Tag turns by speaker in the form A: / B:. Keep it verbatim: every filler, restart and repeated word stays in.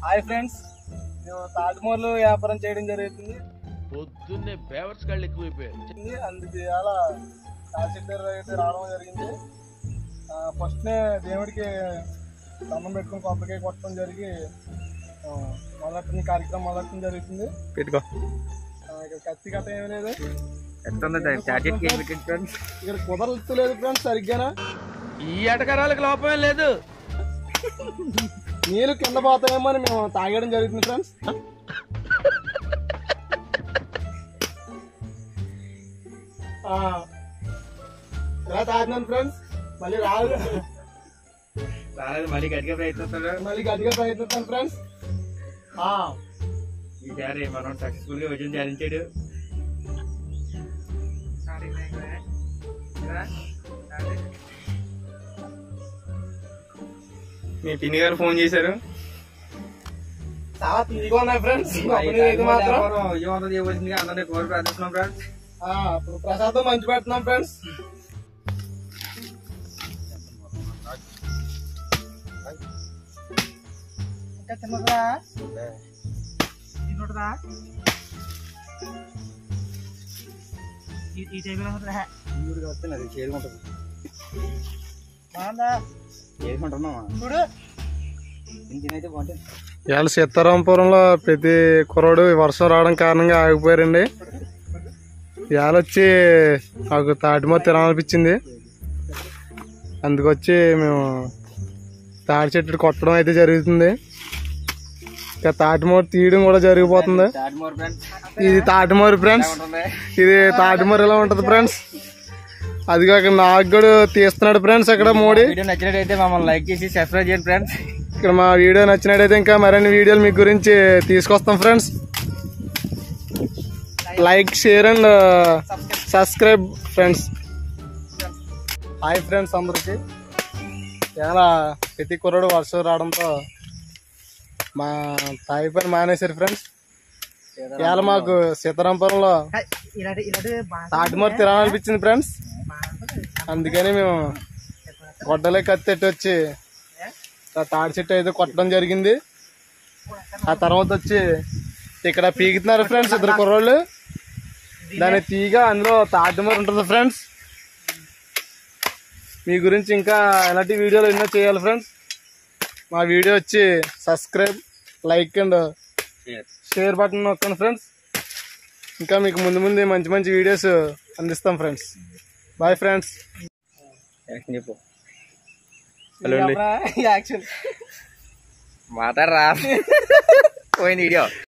A: Hi friends, మేము తాజ్మహల్ వ్యాపారం చేయడం జరుగుతుంది.
B: పొద్దున్నే బేవర్స్ కాళ్ళు ఎక్కువైపోయాయి.
A: అందుకు అలా తాసిద్దరు అయితే రావడం జరిగింది. ఫస్ట్నే దేవుడికి దండం పెట్టుకుని కొబ్బరికాయ కొట్టడం జరిగి మొదటి కార్యక్రమం మొదలటం జరుగుతుంది.
C: పెట్టుకో
A: ఇక్కడ కత్తి కథ ఏమి లేదు, ఇక్కడ కుదరలేదు ఫ్రెండ్స్ సరిగ్గానా.
B: ఈ ఎటకరాలకు లోపమే లేదు,
A: నీళ్ళు కింద పోతాయేమో అని మేము తాగడం జరుగుతుంది ఫ్రెండ్స్. ఇలా తాగినాను ఫ్రెండ్స్, మళ్ళీ రాదు
C: రాలేదు, మళ్ళీ గట్టిగా ప్రయత్నిస్తాడు,
A: మళ్ళీ గట్టిగా ప్రయత్నిస్తాను ఫ్రెండ్స్.
C: ఈసారి మనం సక్సెస్ఫుల్ గా విజయం సాధించాడు. మీ పిన్ని గారు ఫోన్ చేశారు,
A: చాలా తీరిగా ఉన్నాయి ఫ్రెండ్స్.
C: మాత్రం విజయవంతం చేయవలసిందిగా అందరినీ కోరి ప్రార్థిస్తున్నాం ఫ్రెండ్స్.
A: ఇప్పుడు ప్రసాదం మంచి పెడుతున్నాం ఫ్రెండ్స్. ఇవాళ సీతారాంపురంలో ప్రతి కుర్రాడు వర్షం రావడం కారణంగా ఆగిపోయారండి. ఇవాళ వచ్చి నాకు తాటిమూర తినాలనిపించింది, అందుకొచ్చి మేము తాటి చెట్టు కొట్టడం అయితే జరుగుతుంది. ఇక తాటిమూర తీయడం కూడా జరిగిపోతుంది. ఇది తాటిమూర ఫ్రెండ్స్, ఇది తాటిమూర ఎలా ఉంటది ఫ్రెండ్స్. అది కాక నాకు కూడా తీస్తున్నాడు ఫ్రెండ్స్. అక్కడ మోడీ
C: నచ్చినట్టయితే మమ్మల్ని లైక్ చేసి సబ్స్క్రైబ్ చేయండి ఫ్రెండ్స్.
A: ఇక్కడ మా వీడియో నచ్చినట్టయితే ఇంకా మరిన్ని వీడియోలు మీ గురించి తీసుకొస్తాం friends. Like, share and subscribe friends. Hi friends అందరికి. ఇలా ప్రతి కుర్రాడు వర్షం రావడంతో మా తాయి పని మానేశారు ఫ్రెండ్స్. ఇవాళ మాకు సీతారాంపురంలో తాటిమూర తినాలనిపించింది ఫ్రెండ్స్, అందుకని మేము గొడ్డలే కత్తెట్టి వచ్చి తాటి చెట్టు అయితే కొట్టడం జరిగింది. ఆ తర్వాత వచ్చి ఇక్కడ పీకుతున్నారు ఫ్రెండ్స్ ఇద్దరు కుర్రోళ్ళు. దాని తీగ అందులో తాటిమూర ఉంటుంది ఫ్రెండ్స్. మీ గురించి ఇంకా ఎలాంటి వీడియోలు ఎన్నో చేయాలి ఫ్రెండ్స్. మా వీడియో వచ్చి subscribe, like and share button నొక్కండి ఫ్రెండ్స్. ఇంకా మీకు ముందు ముందు మంచి మంచి వీడియోస్ అందిస్తాం ఫ్రెండ్స్. Bye friends.
C: చెప్పు మాట్లాడరా పోయింది వీడియో.